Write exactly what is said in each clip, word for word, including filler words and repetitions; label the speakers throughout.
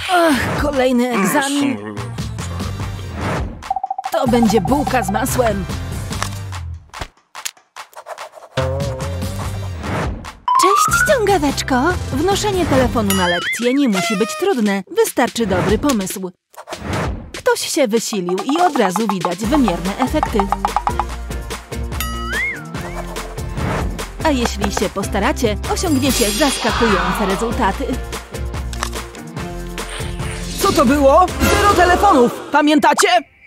Speaker 1: Ach, kolejny egzamin. To będzie bułka z masłem. Cześć, ściągaweczko. Wnoszenie telefonu na lekcję nie musi być trudne. Wystarczy dobry pomysł. Ktoś się wysilił i od razu widać wymierne efekty. A jeśli się postaracie, osiągniecie zaskakujące rezultaty. Co to było? Zero telefonów! Pamiętacie?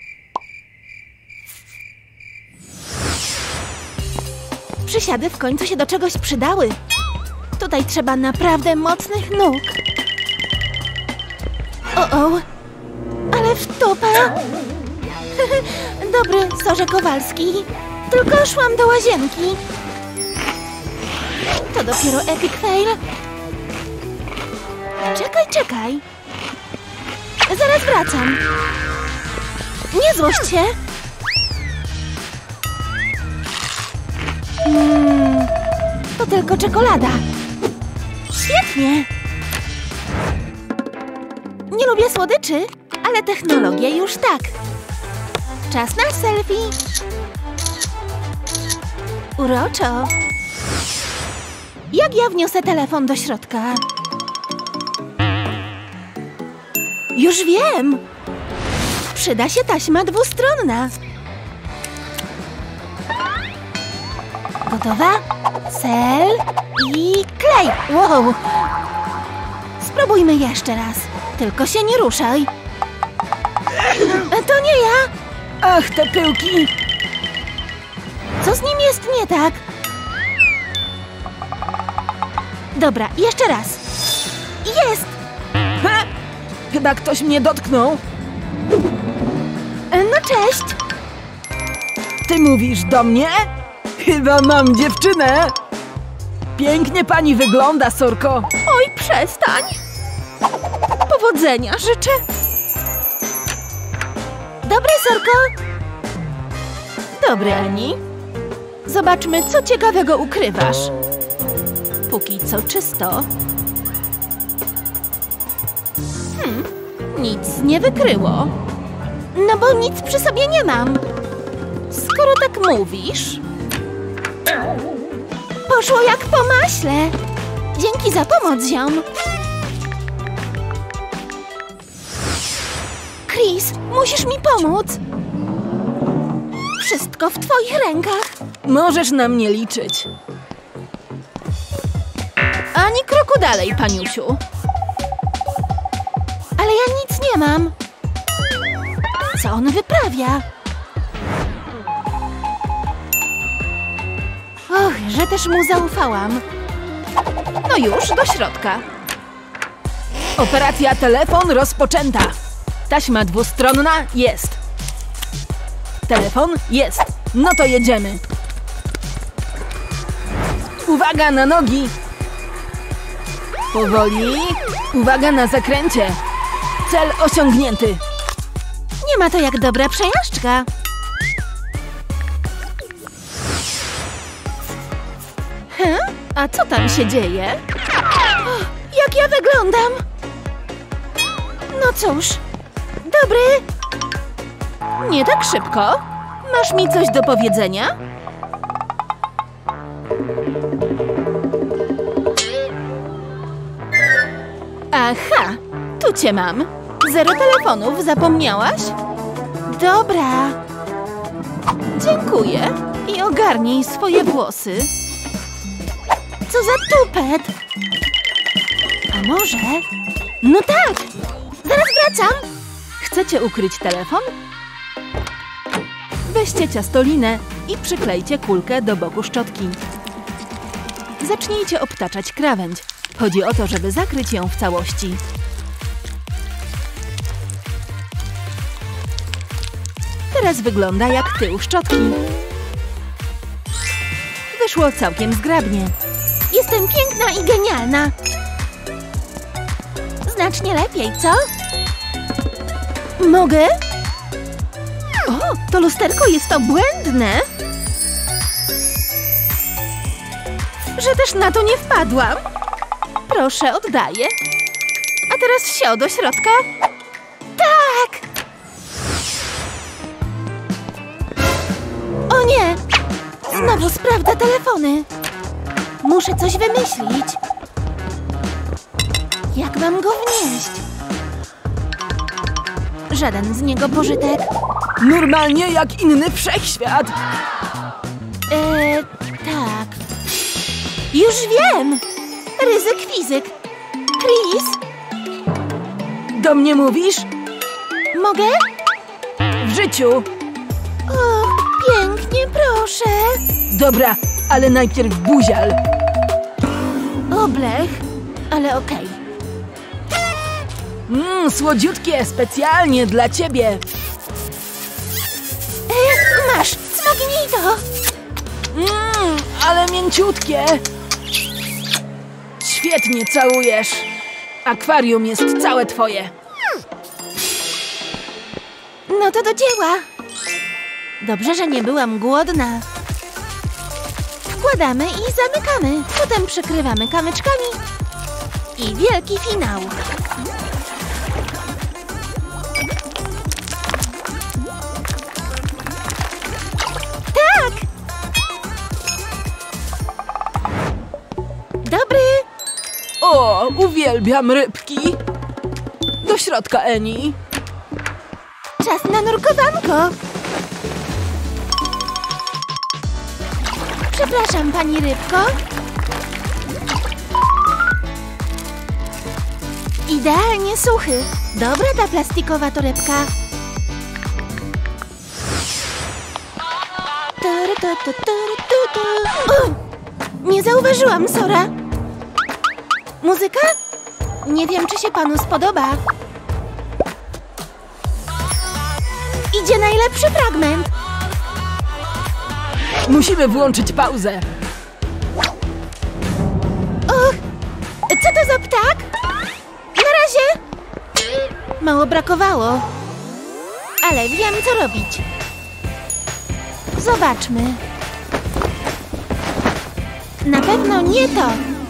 Speaker 1: Przysiady w końcu się do czegoś przydały. Tutaj trzeba naprawdę mocnych nóg. O-o! Ale wtopa! Dobry, sorze Kowalski. Tylko szłam do łazienki. To dopiero epic fail. Czekaj, czekaj. Zaraz wracam. Nie złość się. Mm, to tylko czekolada. Świetnie. Nie lubię słodyczy, ale technologię już tak. Czas na selfie. Uroczo. Jak ja wniosę telefon do środka? Już wiem! Przyda się taśma dwustronna. Gotowa? Sel i klej. Wow! Spróbujmy jeszcze raz. Tylko się nie ruszaj. To nie ja! Ach, te pyłki! Co z nim jest nie tak? Dobra, jeszcze raz. Jest! Ha! Chyba ktoś mnie dotknął. No cześć! Ty mówisz do mnie? Chyba mam dziewczynę. Pięknie pani wygląda, Sorko. Oj, przestań. Powodzenia życzę. Dobry, Sorko. Dobry, Ani. Zobaczmy, co ciekawego ukrywasz. Póki co czysto. Hmm, nic nie wykryło. No bo nic przy sobie nie mam. Skoro tak mówisz... Poszło jak po maśle. Dzięki za pomoc, ziom. Chris, musisz mi pomóc. Wszystko w twoich rękach. Możesz na mnie liczyć. Ani kroku dalej, paniusiu. Ale ja nic nie mam. Co on wyprawia? Och, że też mu zaufałam. No już, do środka. Operacja telefon rozpoczęta. Taśma dwustronna jest. Telefon jest. No to jedziemy. Uwaga na nogi. Powoli. Uwaga na zakręcie. Cel osiągnięty. Nie ma to jak dobra przejażdżka. He? A co tam się dzieje? O, jak ja wyglądam? No cóż. Dobry. Nie tak szybko. Masz mi coś do powiedzenia? Aha, tu cię mam. Zero telefonów, zapomniałaś? Dobra. Dziękuję. I ogarnij swoje włosy. Co za tupet? A może? No tak! Zaraz wracam! Chcecie ukryć telefon? Weźcie ciastolinę i przyklejcie kulkę do boku szczotki. Zacznijcie obtaczać krawędź. Chodzi o to, żeby zakryć ją w całości. Teraz wygląda jak tył szczotki. Wyszło całkiem zgrabnie. Jestem piękna i genialna. Znacznie lepiej, co? Mogę? O, to lusterko jest obłędne. Że też na to nie wpadłam. Proszę, oddaję. A teraz wsiał do środka? Tak! O nie! Znowu sprawdza telefony. Muszę coś wymyślić. Jak mam go wnieść? Żaden z niego pożytek.
Speaker 2: Normalnie jak inny wszechświat.
Speaker 1: Eee, tak. Już wiem! Ryzyk fizyk. Chris?
Speaker 2: Do mnie mówisz?
Speaker 1: Mogę?
Speaker 2: W życiu.
Speaker 1: O, pięknie, proszę.
Speaker 2: Dobra, ale najpierw buzial.
Speaker 1: Oblech, ale okej.
Speaker 2: Mmm, słodziutkie, specjalnie dla ciebie.
Speaker 1: E, masz, smagnij to.
Speaker 2: Mmm, ale mięciutkie. Świetnie całujesz. Akwarium jest całe twoje.
Speaker 1: No to do dzieła. Dobrze, że nie byłam głodna. Wkładamy i zamykamy. Potem przykrywamy kamyczkami. I wielki finał. Tak! Dobry!
Speaker 2: O, uwielbiam rybki. Do środka, Eni.
Speaker 1: Czas na nurkowanko. Przepraszam, pani rybko. Idealnie suchy. Dobra ta plastikowa torebka. Turu, tu, tu, turu, tu, tu. O! Nie zauważyłam, Sora. Muzyka? Nie wiem, czy się panu spodoba. Idzie najlepszy fragment.
Speaker 2: Musimy włączyć pauzę.
Speaker 1: Och, co to za ptak? Na razie. Mało brakowało. Ale wiem, co robić. Zobaczmy. Na pewno nie to.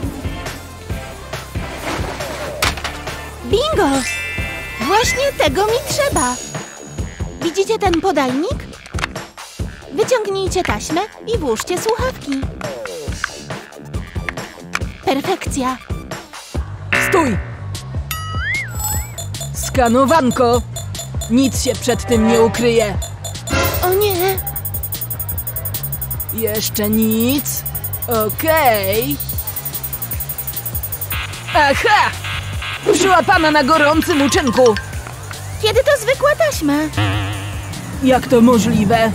Speaker 1: Bingo! Właśnie tego mi trzeba. Widzicie ten podajnik? Wyciągnijcie taśmę i włóżcie słuchawki. Perfekcja.
Speaker 2: Stój! Skanowanko! Nic się przed tym nie ukryje.
Speaker 1: O nie!
Speaker 2: Jeszcze nic. Okej. Aha! Przyłapana na gorącym uczynku.
Speaker 1: Kiedy to zwykła taśma?
Speaker 2: Jak to możliwe?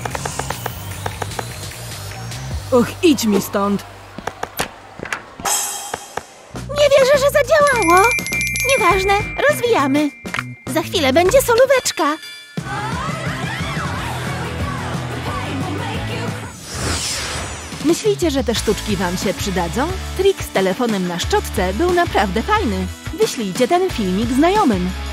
Speaker 2: Och, idź mi stąd.
Speaker 1: Nie wierzę, że zadziałało. Nieważne, rozwijamy. Za chwilę będzie solóweczka.
Speaker 2: Myślicie, że te sztuczki wam się przydadzą? Trik z telefonem na szczotce był naprawdę fajny. Wyślijcie ten filmik znajomym.